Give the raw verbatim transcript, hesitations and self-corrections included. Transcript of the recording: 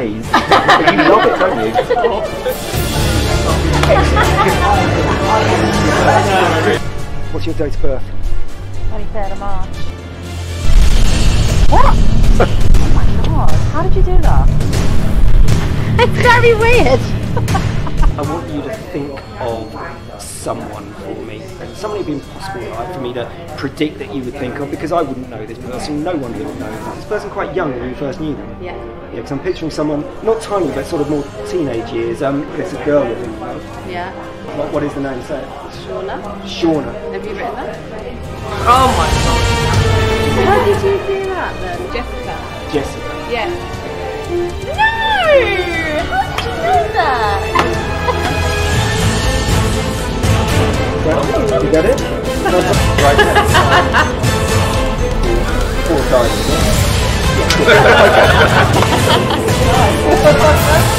days. You love it, don't you? What's your date of birth? twenty-third of March. What? Oh my god, how did you do that? It's very weird. I want you to think of someone for me. Someone who'd be impossible right, for me to predict that you would think of, because I wouldn't know this person, no one would know. Is this person quite young when you first knew them? Yeah. Yeah, because I'm picturing someone, not tiny, but sort of more teenage years. Um, it's a girl living. Yeah. What, what is the name? Say it. Shauna. Shauna. Have you written that? Oh my god. How did you do that then? Jessica. Jessica. Yeah. No! How did you know that? Well, you got it? Right there. Four times. Yeah.